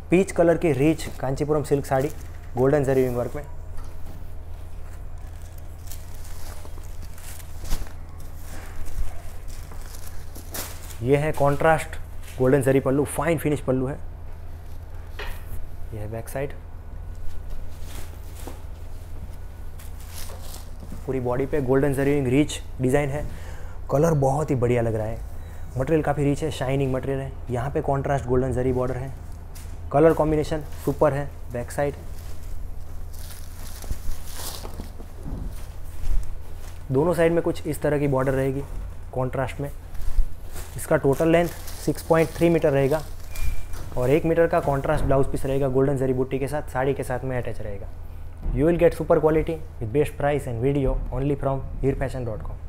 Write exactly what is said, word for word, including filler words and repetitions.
Peach colour की rich Kanchipuram silk sari golden zari wing work में। ये है contrast golden zari pallu, fine finish pallu है। ये है बैक साइड, पूरी बॉडी पे golden zari wing rich design है। कलर बहुत ही बढ़िया लग रहा है, मटेरियल काफ़ी रिच है, शाइनिंग मटेरियल है। यहाँ पे कॉन्ट्रास्ट गोल्डन जरी बॉर्डर है, कलर कॉम्बिनेशन सुपर है। बैक साइड दोनों साइड में कुछ इस तरह की बॉर्डर रहेगी कॉन्ट्रास्ट में। इसका total length six point three metre रहेगा और एक मीटर का कॉन्ट्रास्ट ब्लाउज पीस रहेगा गोल्डन जरी बूटी के साथ, साड़ी के साथ में अटैच रहेगा। You will get super quality with best price and video only from Heer fashion dot com.